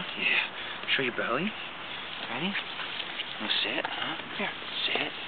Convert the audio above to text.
Yeah. Show your belly. Ready? Now sit, huh? Here, sit.